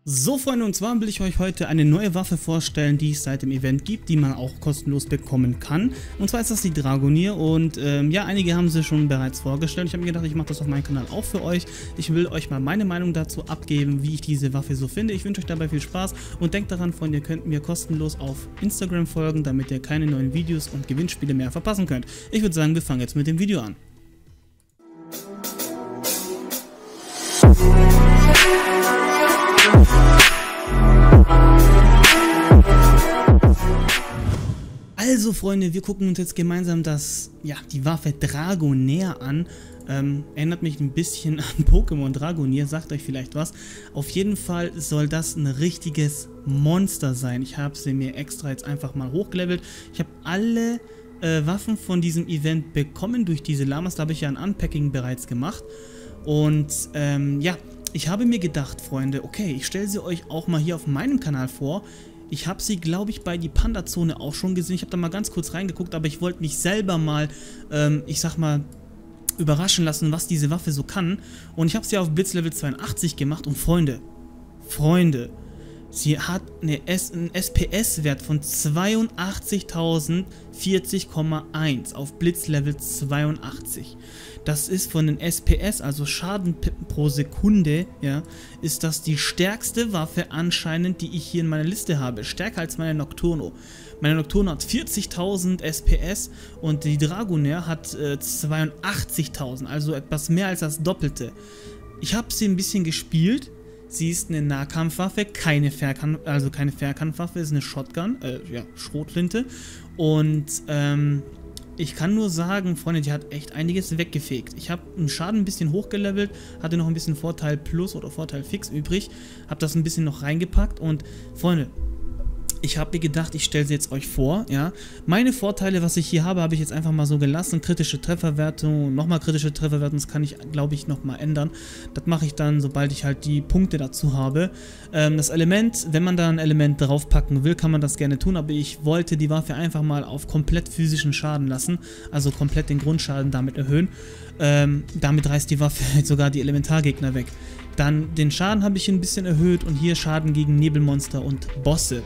So Freunde, und zwar will ich euch heute eine neue Waffe vorstellen, die es seit dem Event gibt, die man auch kostenlos bekommen kann. Und zwar ist das die Dragonier und ja, einige haben sie schon bereits vorgestellt. Ich habe mir gedacht, ich mache das auf meinem Kanal auch für euch. Ich will euch mal meine Meinung dazu abgeben, wie ich diese Waffe so finde. Ich wünsche euch dabei viel Spaß und denkt daran, Freunde, ihr könnt mir kostenlos auf Instagram folgen, damit ihr keine neuen Videos und Gewinnspiele mehr verpassen könnt. Ich würde sagen, wir fangen jetzt mit dem Video an. Also Freunde, wir gucken uns jetzt gemeinsam die Waffe Dragonier an. Erinnert mich ein bisschen an Pokémon Dragonier, sagt euch vielleicht was. Auf jeden Fall soll das ein richtiges Monster sein. Ich habe sie mir extra jetzt einfach mal hochgelevelt. Ich habe alle Waffen von diesem Event bekommen durch diese Lamas. Da habe ich ja ein Unpacking bereits gemacht. Und ja, ich habe mir gedacht, Freunde, okay, ich stelle sie euch auch mal hier auf meinem Kanal vor. Ich habe sie, glaube ich, bei die Panda-Zone auch schon gesehen. Ich habe da mal ganz kurz reingeguckt, aber ich wollte mich selber mal, ich sag mal, überraschen lassen, was diese Waffe so kann. Und ich habe sie auf Blitzlevel 82 gemacht. Und Freunde, sie hat einen SPS-Wert von 82.040,1 auf Blitzlevel 82. Das ist von den SPS, also Schaden pro Sekunde, ja, ist das die stärkste Waffe anscheinend, die ich hier in meiner Liste habe. Stärker als meine Nocturno. Meine Nocturno hat 40.000 SPS und die Dragonier hat 82.000, also etwas mehr als das Doppelte. Ich habe sie ein bisschen gespielt. Sie ist eine Nahkampfwaffe, keine Fernkampfwaffe, ist eine Shotgun, ja, Schrotflinte. Und ich kann nur sagen, Freunde, die hat echt einiges weggefegt. Ich habe einen Schaden ein bisschen hochgelevelt, hatte noch ein bisschen Vorteil Plus oder Vorteil Fix übrig, habe das ein bisschen noch reingepackt und, Freunde, ich habe mir gedacht, ich stelle sie jetzt euch vor, ja. Meine Vorteile, was ich hier habe, habe ich jetzt einfach mal so gelassen. Kritische Trefferwertung, nochmal kritische Trefferwertung, das kann ich, glaube ich, nochmal ändern. Das mache ich dann, sobald ich halt die Punkte dazu habe. Das Element, wenn man da ein Element draufpacken will, kann man das gerne tun, aber ich wollte die Waffe einfach mal auf komplett physischen Schaden lassen, also komplett den Grundschaden damit erhöhen. Damit reißt die Waffe sogar die Elementargegner weg. Dann den Schaden habe ich ein bisschen erhöht und hier Schaden gegen Nebelmonster und Bosse.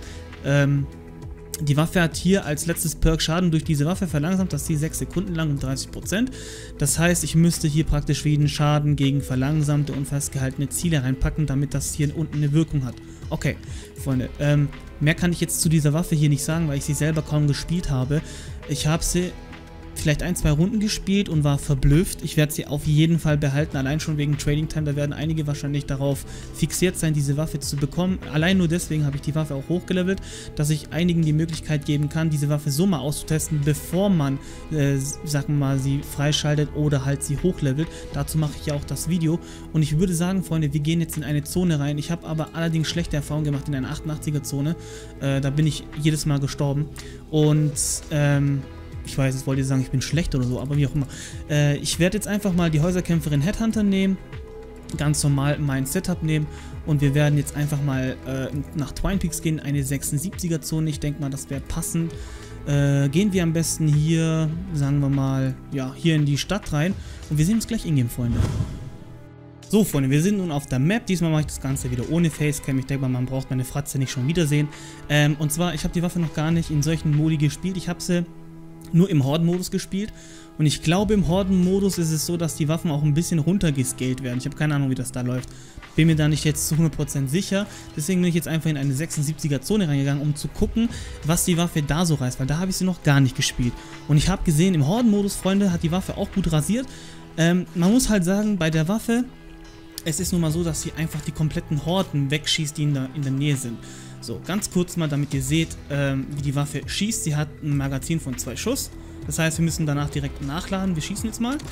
Die Waffe hat hier als letztes Perk Schaden durch diese Waffe verlangsamt, das Ziel 6 Sekunden lang um 30%. Das heißt, ich müsste hier praktisch jeden Schaden gegen verlangsamte und festgehaltene Ziele reinpacken, damit das hier unten eine Wirkung hat. Okay, Freunde, mehr kann ich jetzt zu dieser Waffe hier nicht sagen, weil ich sie selber kaum gespielt habe. Ich habe sie vielleicht 1-2 Runden gespielt und war verblüfft. Ich werde sie auf jeden Fall behalten, allein schon wegen Trading Time. Da werden einige wahrscheinlich darauf fixiert sein, diese Waffe zu bekommen. Allein nur deswegen habe ich die Waffe auch hochgelevelt, dass ich einigen die Möglichkeit geben kann, diese Waffe so mal auszutesten, bevor man, sagen wir mal, sie freischaltet oder halt sie hochlevelt. Dazu mache ich ja auch das Video. Und ich würde sagen, Freunde, wir gehen jetzt in eine Zone rein. Ich habe aber allerdings schlechte Erfahrungen gemacht in einer 88er Zone. Da bin ich jedes Mal gestorben. Und, ich weiß, jetzt wollt ihr sagen, ich bin schlecht oder so, aber wie auch immer. Ich werde jetzt einfach mal die Häuserkämpferin Headhunter nehmen, ganz normal mein Setup nehmen und wir werden jetzt einfach mal nach Twine Peaks gehen, eine 76er Zone. Ich denke mal, das wäre passend. Gehen wir am besten hier, sagen wir mal, ja, hier in die Stadt rein und wir sehen uns gleich in-game, Freunde. So, Freunde, wir sind nun auf der Map. Diesmal mache ich das Ganze wieder ohne Facecam. Ich denke mal, man braucht meine Fratze nicht schon wiedersehen. Und zwar, ich habe die Waffe noch gar nicht in solchen Modi gespielt. Ich habe sie nur im Horden-Modus gespielt und ich glaube, im Horden-Modus ist es so, dass die Waffen auch ein bisschen runtergescaled werden. Ich habe keine Ahnung, wie das da läuft. Bin mir da nicht jetzt zu 100% sicher, deswegen bin ich jetzt einfach in eine 76er Zone reingegangen, um zu gucken, was die Waffe da so reißt, weil da habe ich sie noch gar nicht gespielt. Und ich habe gesehen, im Horden-Modus, Freunde, hat die Waffe auch gut rasiert. Man muss halt sagen, bei der Waffe, es ist nun mal so, dass sie einfach die kompletten Horden wegschießt, die in der Nähe sind. So, ganz kurz mal, damit ihr seht, wie die Waffe schießt. Sie hat ein Magazin von 2 Schuss. Das heißt, wir müssen danach direkt nachladen. Wir schießen jetzt mal.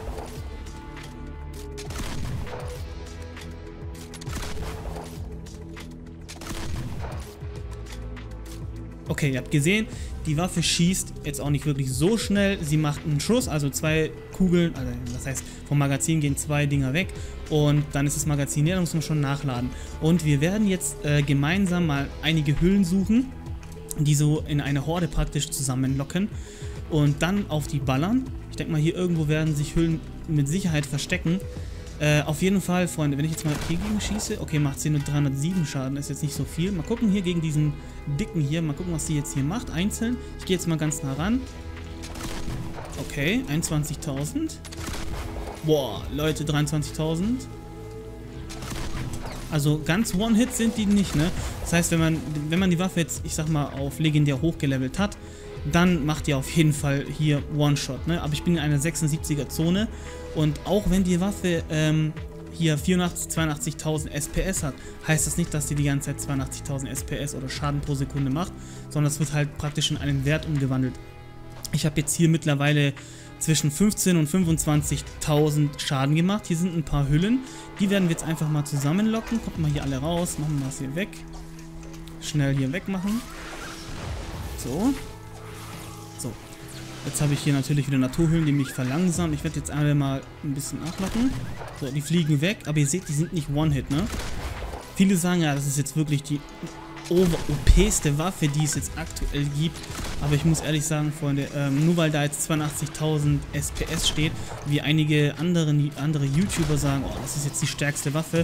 Okay, ihr habt gesehen, die Waffe schießt jetzt auch nicht wirklich so schnell. Sie macht einen Schuss, also 2 Kugeln, also das heißt, vom Magazin gehen 2 Dinger weg und dann ist das Magazin leer, dann muss man schon nachladen. Und wir werden jetzt gemeinsam mal einige Hüllen suchen, die so in eine Horde praktisch zusammenlocken und dann auf die ballern. Ich denke mal, hier irgendwo werden sich Hüllen mit Sicherheit verstecken. Auf jeden Fall, Freunde, wenn ich jetzt mal hier gegen schieße, okay, macht sie nur 307 Schaden, ist jetzt nicht so viel. Mal gucken hier gegen diesen Dicken hier, mal gucken, was die jetzt hier macht, einzeln. Ich gehe jetzt mal ganz nah ran. Okay, 21.000. Boah, Leute, 23.000. Also ganz One-Hit sind die nicht, ne? Das heißt, wenn man die Waffe jetzt, ich sag mal, auf legendär hochgelevelt hat, dann macht ihr auf jeden Fall hier One-Shot, ne? Aber ich bin in einer 76er Zone und auch wenn die Waffe hier 82.000 SPS hat, heißt das nicht, dass die ganze Zeit 82.000 SPS oder Schaden pro Sekunde macht, sondern es wird halt praktisch in einen Wert umgewandelt. Ich habe jetzt hier mittlerweile zwischen 15.000 und 25.000 Schaden gemacht. Hier sind ein paar Hüllen. Die werden wir jetzt einfach mal zusammenlocken. Kommt mal hier alle raus. Machen wir das hier weg. Schnell hier wegmachen. So. So. Jetzt habe ich hier natürlich wieder Naturhüllen, die mich verlangsamen. Ich werde jetzt alle mal ein bisschen nachlocken. So, die fliegen weg. Aber ihr seht, die sind nicht One-Hit, ne? Viele sagen ja, das ist jetzt wirklich die OP-ste Waffe, die es jetzt aktuell gibt. Aber ich muss ehrlich sagen, Freunde, nur weil da jetzt 82.000 SPS steht, wie einige andere YouTuber sagen, oh, das ist jetzt die stärkste Waffe,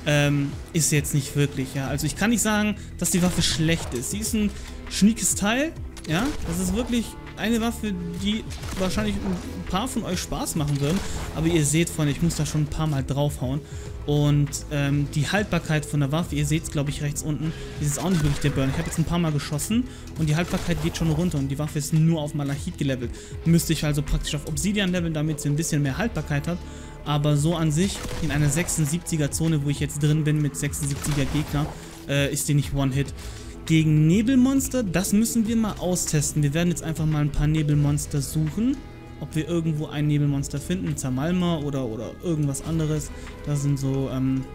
ist jetzt nicht wirklich, ja. Also ich kann nicht sagen, dass die Waffe schlecht ist. Sie ist ein schniekes Teil, ja. Das ist wirklich eine Waffe, die wahrscheinlich ein paar von euch Spaß machen würden. Aber ihr seht, Freunde, ich muss da schon ein paar Mal draufhauen. Und die Haltbarkeit von der Waffe, ihr seht es, glaube ich, rechts unten, ist jetzt auch nicht wirklich der Burn. Ich habe jetzt ein paar Mal geschossen und die Haltbarkeit geht schon runter und die Waffe ist nur auf Malachit gelevelt. Müsste ich also praktisch auf Obsidian leveln, damit sie ein bisschen mehr Haltbarkeit hat. Aber so an sich, in einer 76er Zone, wo ich jetzt drin bin mit 76er Gegner, ist die nicht One-Hit. Gegen Nebelmonster, das müssen wir mal austesten. Wir werden jetzt einfach mal ein paar Nebelmonster suchen. Ob wir irgendwo ein Nebelmonster finden, Zamalma oder irgendwas anderes. Das sind so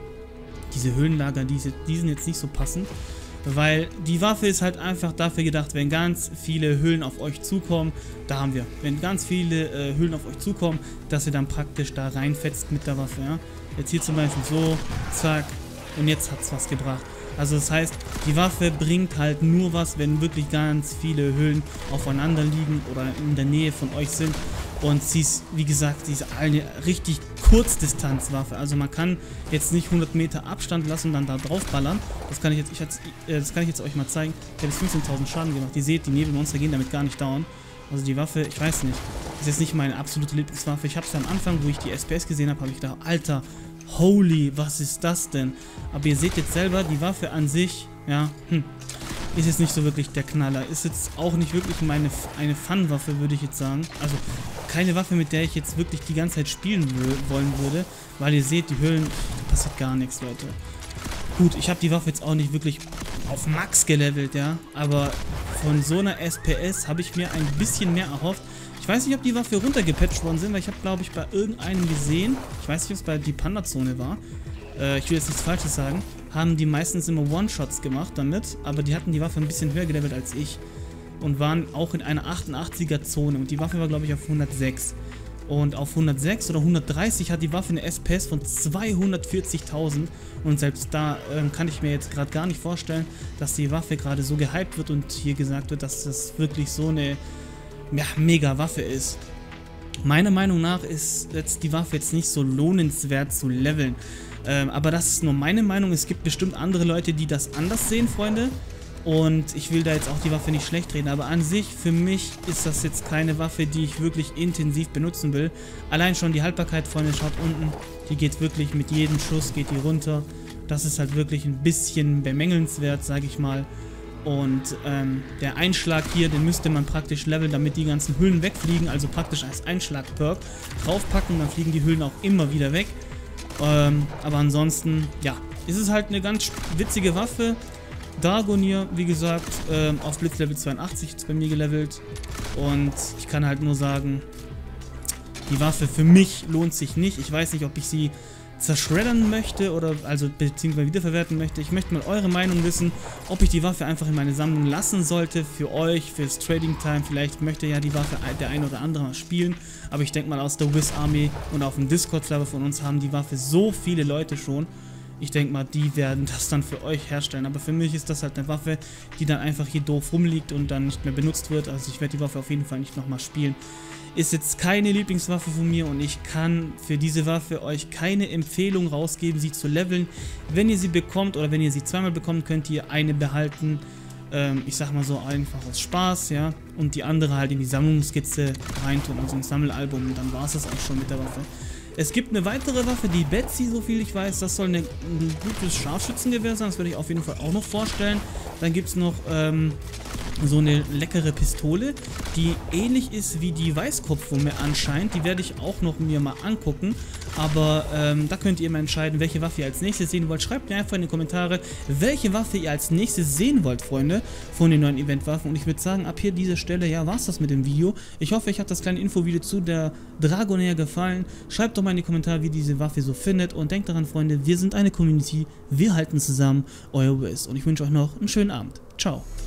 diese Höhlenlager, die sind jetzt nicht so passend. Weil die Waffe ist halt einfach dafür gedacht, wenn ganz viele Höhlen auf euch zukommen, da haben wir, wenn ganz viele Höhlen auf euch zukommen, dass ihr dann praktisch da reinfetzt mit der Waffe. Ja? Jetzt hier zum Beispiel so, zack, und jetzt hat es was gebracht. Also das heißt, die Waffe bringt halt nur was, wenn wirklich ganz viele Höhlen aufeinander liegen oder in der Nähe von euch sind. Und sie ist, wie gesagt, sie ist eine richtig Kurzdistanzwaffe. Also man kann jetzt nicht 100 Meter Abstand lassen und dann da drauf ballern. Das kann ich jetzt euch mal zeigen. Ich habe jetzt 15.000 Schaden gemacht. Ihr seht, die Nebelmonster gehen damit gar nicht down. Also die Waffe, ich weiß nicht, ist jetzt nicht meine absolute Lieblingswaffe. Ich habe es am Anfang, wo ich die SPS gesehen habe, habe ich gedacht, Alter, holy, was ist das denn? Aber ihr seht jetzt selber, die Waffe an sich, ja, ist jetzt nicht so wirklich der Knaller. Ist jetzt auch nicht wirklich eine Fun-Waffe, würde ich jetzt sagen. Also keine Waffe, mit der ich jetzt wirklich die ganze Zeit spielen wollen würde. Weil ihr seht, die Höhlen, da passiert gar nichts, Leute. Gut, ich habe die Waffe jetzt auch nicht wirklich auf Max gelevelt, ja. Aber von so einer SPS habe ich mir ein bisschen mehr erhofft. Ich weiß nicht, ob die Waffe runtergepatcht worden sind, weil ich habe, glaube ich, bei irgendeinem gesehen, ich weiß nicht, ob es bei die Panda-Zone war, ich will jetzt nichts Falsches sagen, haben die meistens immer One-Shots gemacht damit, aber die hatten die Waffe ein bisschen höher gelevelt als ich und waren auch in einer 88er-Zone und die Waffe war, glaube ich, auf 106. Und auf 106 oder 130 hat die Waffe eine SPS von 240.000 und selbst da kann ich mir jetzt gerade gar nicht vorstellen, dass die Waffe gerade so gehypt wird und hier gesagt wird, dass das wirklich so eine mega Waffe ist. Meiner Meinung nach ist jetzt die Waffe jetzt nicht so lohnenswert zu leveln. Aber das ist nur meine Meinung. Es gibt bestimmt andere Leute, die das anders sehen, Freunde. Und ich will da jetzt auch die Waffe nicht schlecht reden. Aber an sich, für mich ist das jetzt keine Waffe, die ich wirklich intensiv benutzen will. Allein schon die Haltbarkeit, Freunde, schaut unten. Die geht wirklich mit jedem Schuss, geht die runter. Das ist halt wirklich ein bisschen bemängelnswert, sage ich mal. Und der Einschlag hier, den müsste man praktisch leveln, damit die ganzen Hüllen wegfliegen. Also praktisch als Einschlag-Perk draufpacken, dann fliegen die Hüllen auch immer wieder weg. Aber ansonsten, ja, ist es halt eine ganz witzige Waffe. Dragonier, wie gesagt, auf Blitzlevel 82 jetzt bei mir gelevelt. Und ich kann halt nur sagen, die Waffe für mich lohnt sich nicht. Ich weiß nicht, ob ich sie zerschreddern möchte oder also beziehungsweise wiederverwerten möchte. Ich möchte mal eure Meinung wissen, ob ich die Waffe einfach in meine Sammlung lassen sollte für euch, fürs Trading Time. Vielleicht möchte ja die Waffe der ein oder andere mal spielen, aber ich denke mal aus der Wiz Army und auf dem Discord-Server von uns haben die Waffe so viele Leute schon. Ich denke mal, die werden das dann für euch herstellen. Aber für mich ist das halt eine Waffe, die dann einfach hier doof rumliegt und dann nicht mehr benutzt wird. Also ich werde die Waffe auf jeden Fall nicht nochmal spielen. ist jetzt keine Lieblingswaffe von mir und ich kann für diese Waffe euch keine Empfehlung rausgeben, sie zu leveln. Wenn ihr sie bekommt oder wenn ihr sie zweimal bekommt, könnt ihr eine behalten. Ich sag mal so einfach aus Spaß, ja, und die andere halt in die Sammlungsskizze reintun, also ins Sammelalbum, und dann war es das auch schon mit der Waffe. Es gibt eine weitere Waffe, die Betsy, so viel ich weiß, das soll ein gutes Scharfschützengewehr sein, das werde ich auf jeden Fall auch noch vorstellen. Dann gibt es noch so eine leckere Pistole, die ähnlich ist wie die Weißkopfwumme anscheinend, die werde ich auch noch mir mal angucken. Aber da könnt ihr mal entscheiden, welche Waffe ihr als nächstes sehen wollt. Schreibt mir einfach in die Kommentare, welche Waffe ihr als nächstes sehen wollt, Freunde, von den neuen Eventwaffen. Und ich würde sagen, ab hier dieser Stelle, ja, war es das mit dem Video. Ich hoffe, euch hat das kleine Infovideo zu der Dragonair gefallen. Schreibt doch mal in die Kommentare, wie ihr diese Waffe so findet. Und denkt daran, Freunde, wir sind eine Community, wir halten zusammen. Euer Wiz. Und ich wünsche euch noch einen schönen Abend. Ciao.